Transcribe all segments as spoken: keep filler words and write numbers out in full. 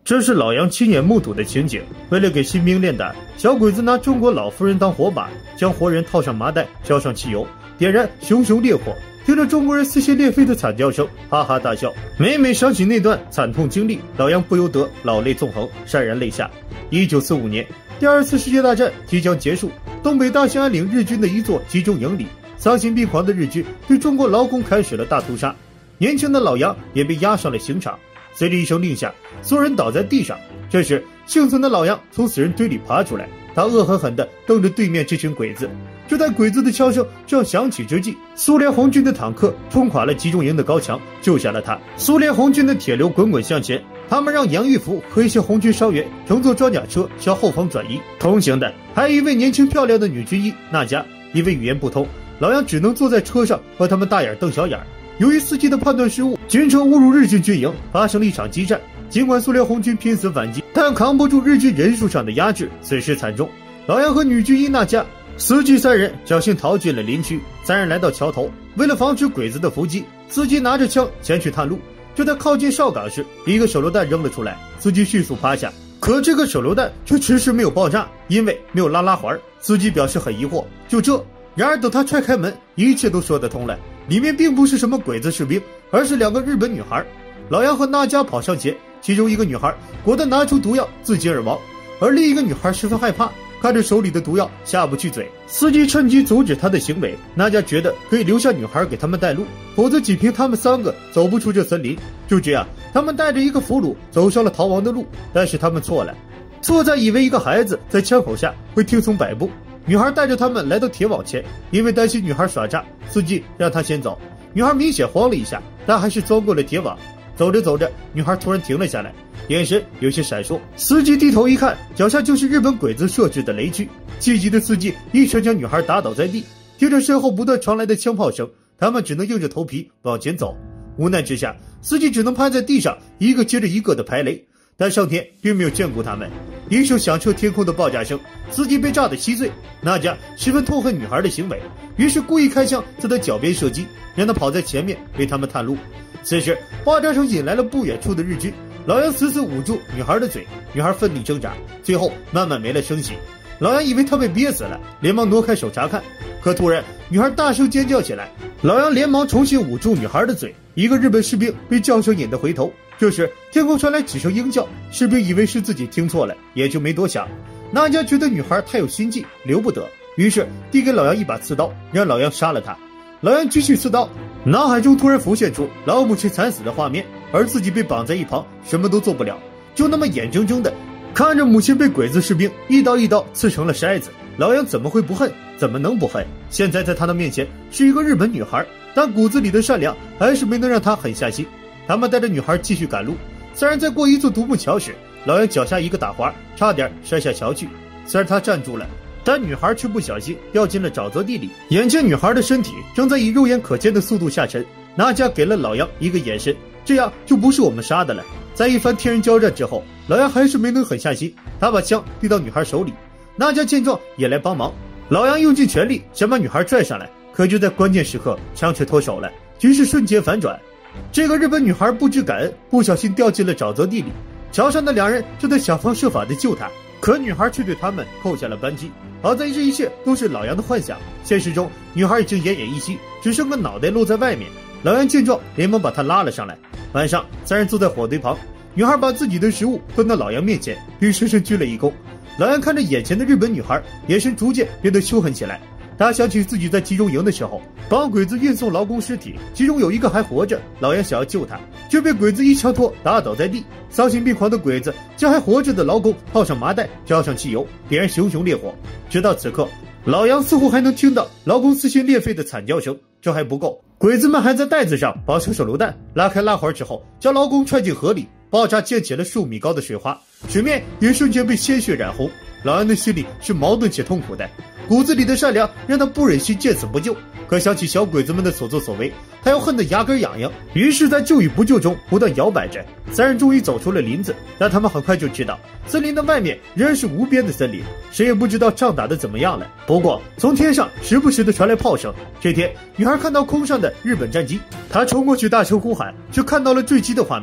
这是老杨亲眼目睹的情景。为了给新兵练胆，小鬼子拿中国老妇人当火把，将活人套上麻袋，浇上汽油，点燃熊熊烈火。听着中国人撕心裂肺的惨叫声，哈哈大笑。每每想起那段惨痛经历，老杨不由得老泪纵横，潸然泪下。一九四五年，第二次世界大战即将结束，东北大兴安岭日军的一座集中营里，丧心病狂的日军对中国劳工开始了大屠杀。年轻的老杨也被押上了刑场。随着一声令下，所有人倒在地上。这时，幸存的老杨从死人堆里爬出来，他恶狠狠地瞪着对面这群鬼子。就在鬼子的枪声正要响起之际，苏联红军的坦克冲垮了集中营的高墙，救下了他。苏联红军的铁流滚滚向前，他们让杨玉福和一些红军伤员乘坐装甲车向后方转移。同行的还有一位年轻漂亮的女军医娜佳，因为语言不通，老杨只能坐在车上和他们大眼瞪小眼。由于司机的判断失误，军车误入日军军营，发生了一场激战。尽管苏联红军拼死反击，但扛不住日军人数上的压制，损失惨重。老杨和女军医娜佳司机三人侥幸逃进了林区。三人来到桥头，为了防止鬼子的伏击，司机拿着枪前去探路。就在靠近哨岗时，一个手榴弹扔了出来，司机迅速趴下。可这个手榴弹却迟迟没有爆炸，因为没有拉拉环。司机表示很疑惑。就这，然而等他踹开门，一切都说得通了。里面并不是什么鬼子士兵，而是两个日本女孩。老杨和娜佳跑上前，其中一个女孩果断拿出毒药自尽而亡，而另一个女孩十分害怕，看着手里的毒药下不去嘴。司机趁机阻止她的行为。娜佳觉得可以留下女孩给他们带路，否则仅凭他们三个走不出这森林。就这样，他们带着一个俘虏走上了逃亡的路。但是他们错了，错在以为一个孩子在枪口下会听从摆布。女孩带着他们来到铁网前，因为担心女孩耍诈，司机让她先走。女孩明显慌了一下，但还是钻过了铁网。走着走着，女孩突然停了下来，眼神有些闪烁。司机低头一看，脚下就是日本鬼子设置的雷区。气急的司机一拳将女孩打倒在地。听着身后不断传来的枪炮声，他们只能硬着头皮往前走。无奈之下，司机只能趴在地上一个接着一个的排雷。但上天并没有眷顾他们，一声响彻天空的爆炸声，司机被炸得稀碎。娜佳十分痛恨女孩的行为，于是故意开枪在她脚边射击，让她跑在前面为他们探路。此时爆炸声引来了不远处的日军，老杨死死捂住女孩的嘴，女孩奋力挣扎，最后慢慢没了声息。老杨以为她被憋死了，连忙挪开手查看，可突然女孩大声尖叫起来，老杨连忙重新捂住女孩的嘴。一个日本士兵被叫声引得回头，这时天空传来几声鹰叫，士兵以为是自己听错了，也就没多想。娜佳觉得女孩太有心计，留不得，于是递给老杨一把刺刀，让老杨杀了她。老杨举起刺刀，脑海中突然浮现出老母亲惨死的画面，而自己被绑在一旁，什么都做不了，就那么眼睁睁的看着母亲被鬼子士兵一刀一刀刺成了筛子。老杨怎么会不恨？怎么能不恨？现在在他的面前是一个日本女孩，但骨子里的善良还是没能让他狠下心。他们带着女孩继续赶路，虽然在过一座独木桥时，老杨脚下一个打滑，差点摔下桥去。虽然他站住了，但女孩却不小心掉进了沼泽地里。眼见女孩的身体正在以肉眼可见的速度下沉，娜佳给了老杨一个眼神，这样就不是我们杀的了。在一番天人交战之后，老杨还是没能狠下心，他把枪递到女孩手里。娜佳见状也来帮忙，老杨用尽全力想把女孩拽上来，可就在关键时刻，枪却脱手了，局势瞬间反转。这个日本女孩不知感恩，不小心掉进了沼泽地里。桥上的两人正在想方设法地救她，可女孩却对他们扣下了扳机。好在这一切都是老杨的幻想，现实中女孩已经奄奄一息，只剩个脑袋露在外面。老杨见状连忙把她拉了上来。晚上，三人坐在火堆旁，女孩把自己的食物端到老杨面前，并深深鞠了一躬。老杨看着眼前的日本女孩，眼神逐渐变得凶狠起来。他想起自己在集中营的时候，帮鬼子运送劳工尸体，其中有一个还活着。老杨想要救他，却被鬼子一枪托打倒在地。丧心病狂的鬼子将还活着的劳工套上麻袋，浇上汽油，点燃熊熊烈火。直到此刻，老杨似乎还能听到劳工撕心裂肺的惨叫声。这还不够，鬼子们还在袋子上绑上手榴弹，拉开拉环之后，将劳工踹进河里，爆炸溅起了数米高的水花，水面也瞬间被鲜血染红。老杨的心里是矛盾且痛苦的，骨子里的善良让他不忍心见死不救，可想起小鬼子们的所作所为，他又恨得牙根痒痒。于是在救与不救中不断摇摆着。三人终于走出了林子，但他们很快就知道森林的外面仍然是无边的森林，谁也不知道仗打得怎么样了。不过从天上时不时的传来炮声。这天，女孩看到空上的日本战机，她冲过去大声呼喊，却看到了坠机的画面。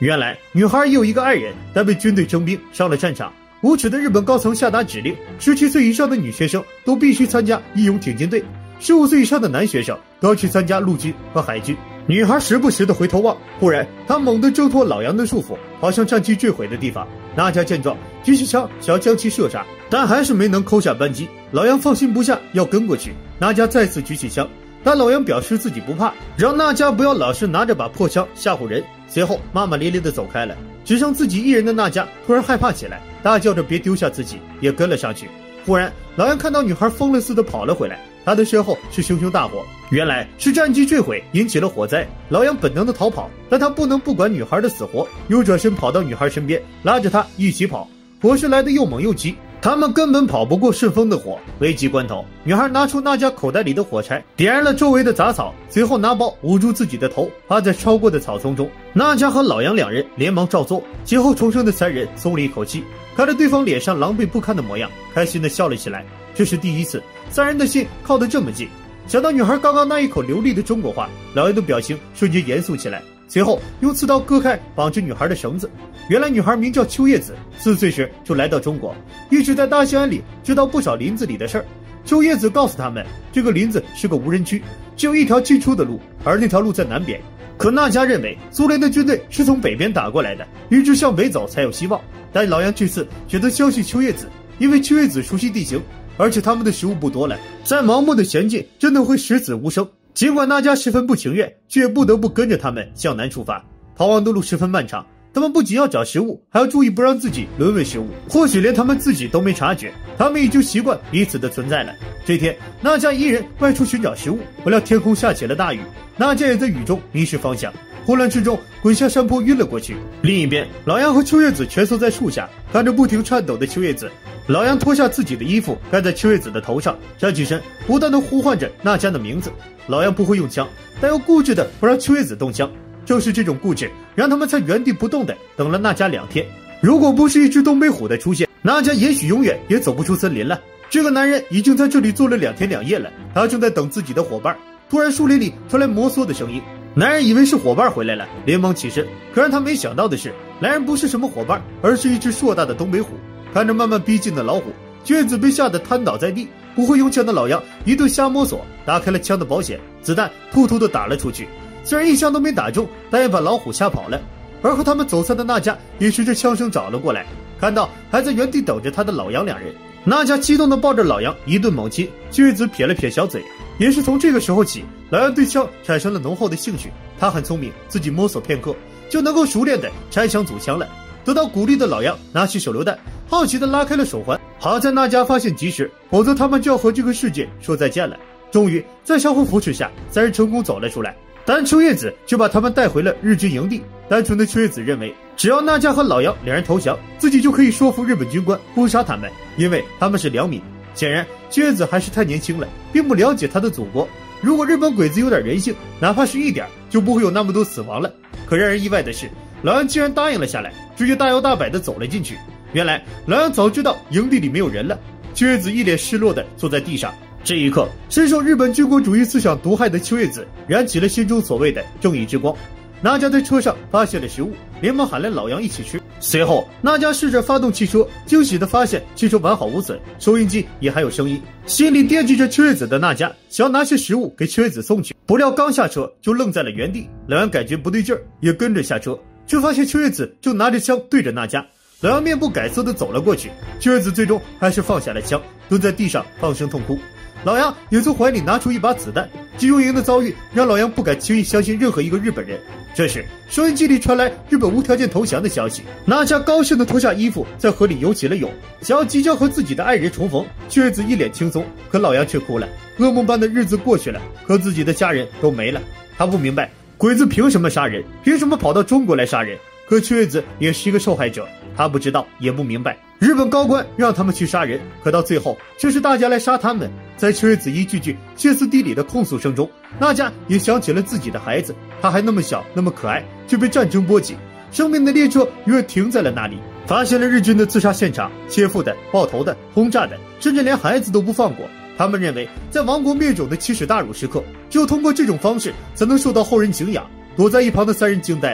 原来女孩也有一个爱人，但被军队征兵上了战场。无耻的日本高层下达指令，十七岁以上的女学生都必须参加义勇挺进队，十五岁以上的男学生都要去参加陆军和海军。女孩时不时的回头望，忽然她猛地挣脱老杨的束缚，跑向战机坠毁的地方。那家见状，举起枪想要将其射杀，但还是没能扣下扳机。老杨放心不下，要跟过去。那家再次举起枪，但老杨表示自己不怕，让那家不要老是拿着把破枪吓唬人。随后骂骂咧咧的走开了，只剩自己一人的那家突然害怕起来，大叫着别丢下自己，也跟了上去。忽然老杨看到女孩疯了似的跑了回来，他的身后是熊熊大火，原来是战机坠毁引起了火灾。老杨本能的逃跑，但他不能不管女孩的死活，又转身跑到女孩身边，拉着她一起跑。火势来得又猛又急，他们根本跑不过顺风的火。危急关头，女孩拿出那家口袋里的火柴，点燃了周围的杂草，随后拿包捂住自己的头，趴在超过的草丛中。那家和老杨两人连忙照做。劫后重生的三人松了一口气，看着对方脸上狼狈不堪的模样，开心的笑了起来。这是第一次三人的心靠得这么近。想到女孩刚刚那一口流利的中国话，老杨的表情瞬间严肃起来，随后用刺刀割开绑着女孩的绳子。原来女孩名叫秋叶子，四岁时就来到中国，一直在大兴安岭知道不少林子里的事儿。秋叶子告诉他们，这个林子是个无人区，只有一条进出的路，而那条路在南边。可那家认为苏联的军队是从北边打过来的，一直向北走才有希望。但老杨这次选择相信秋叶子，因为秋叶子熟悉地形，而且他们的食物不多了，再盲目的前进真的会十死无生。尽管那家十分不情愿，却不得不跟着他们向南出发。逃亡的路十分漫长，他们不仅要找食物，还要注意不让自己沦为食物。或许连他们自己都没察觉，他们已经习惯彼此的存在了。这天，那家一人外出寻找食物，不料天空下起了大雨，那家也在雨中迷失方向，混乱之中滚下山坡晕了过去。另一边，老杨和秋叶子蜷缩在树下，看着不停颤抖的秋叶子。老杨脱下自己的衣服盖在秋叶子的头上，站起身不断地呼唤着那家的名字。老杨不会用枪，但又固执的不让秋叶子动枪。正是这种固执，让他们在原地不动的等了那家两天。如果不是一只东北虎的出现，那家也许永远也走不出森林了。这个男人已经在这里坐了两天两夜了，他正在等自己的伙伴。突然树林里传来摩挲的声音，男人以为是伙伴回来了，连忙起身。可让他没想到的是，来人不是什么伙伴，而是一只硕大的东北虎。看着慢慢逼近的老虎，秋叶子被吓得瘫倒在地。不会用枪的老杨一顿瞎摸索，打开了枪的保险，子弹突突的打了出去。虽然一枪都没打中，但也把老虎吓跑了。而和他们走散的那家也随着枪声找了过来，看到还在原地等着他的老杨两人，那家激动的抱着老杨一顿猛亲。秋叶子撇了撇小嘴。也是从这个时候起，老杨对枪产生了浓厚的兴趣。他很聪明，自己摸索片刻就能够熟练的拆枪组枪了。得到鼓励的老杨拿起手榴弹，好奇的拉开了手环。好在那家发现及时，否则他们就要和这个世界说再见了。终于在相互扶持下，三人成功走了出来。但秋叶子就把他们带回了日军营地。单纯的秋叶子认为，只要那家和老杨两人投降，自己就可以说服日本军官不杀他们，因为他们是良民。显然秋叶子还是太年轻了，并不了解他的祖国。如果日本鬼子有点人性，哪怕是一点，就不会有那么多死亡了。可让人意外的是，老杨竟然答应了下来，直接大摇大摆地走了进去。原来老杨早知道营地里没有人了。秋叶子一脸失落地坐在地上。这一刻，深受日本军国主义思想毒害的秋叶子燃起了心中所谓的正义之光。那家在车上发现了食物，连忙喊来老杨一起吃。随后那家试着发动汽车，惊喜地发现汽车完好无损，收音机也还有声音。心里惦记着秋叶子的那家想要拿些食物给秋叶子送去，不料刚下车就愣在了原地。老杨感觉不对劲儿，也跟着下车，却发现秋叶子正拿着枪对着那家。老杨面不改色地走了过去，秋叶子最终还是放下了枪，蹲在地上放声痛哭。老杨也从怀里拿出一把子弹。集中营的遭遇让老杨不敢轻易相信任何一个日本人。这时收音机里传来日本无条件投降的消息，那家高兴地脱下衣服在河里游起了泳，想要即将和自己的爱人重逢。秋叶子一脸轻松，可老杨却哭了。噩梦般的日子过去了，可自己的家人都没了。他不明白鬼子凭什么杀人，凭什么跑到中国来杀人。可秋叶子也是一个受害者，他不知道也不明白，日本高官让他们去杀人，可到最后却是大家来杀他们。在秋叶子一句句歇斯底里的控诉声中，那家也想起了自己的孩子，他还那么小那么可爱，却被战争波及，生命的列车永远停在了那里。发现了日军的自杀现场，切腹的、爆头的、轰炸的，甚至连孩子都不放过。他们认为在亡国灭种的奇耻大辱时刻，只有通过这种方式才能受到后人敬仰。躲在一旁的三人惊呆了，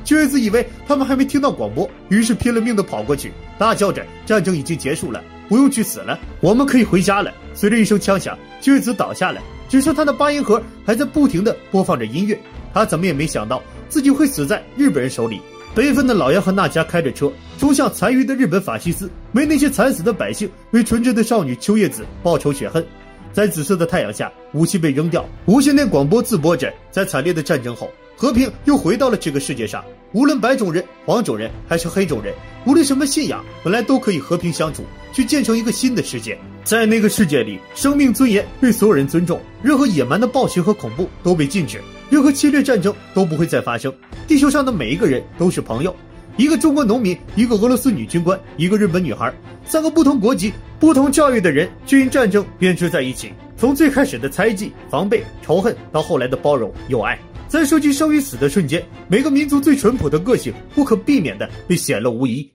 秋叶子以为他们还没听到广播，于是拼了命地跑过去，大叫着战争已经结束了，不用去死了，我们可以回家了。随着一声枪响，秋叶子倒下了，只剩他的八音盒还在不停地播放着音乐。他怎么也没想到自己会死在日本人手里。悲愤的老杨和娜迦开着车冲向残余的日本法西斯，为那些惨死的百姓，为纯真的少女秋叶子报仇雪恨。在紫色的太阳下，武器被扔掉，无线电广播自播着，在惨烈的战争后，和平又回到了这个世界上。无论白种人、黄种人还是黑种人，无论什么信仰，本来都可以和平相处，去建成一个新的世界。在那个世界里，生命尊严被所有人尊重，任何野蛮的暴行和恐怖都被禁止，任何侵略战争都不会再发生。地球上的每一个人都是朋友。一个中国农民，一个俄罗斯女军官，一个日本女孩，三个不同国籍、不同教育的人，却因战争编织在一起。从最开始的猜忌、防备、仇恨，到后来的包容、友爱，在涉及生与死的瞬间，每个民族最淳朴的个性不可避免地被显露无遗。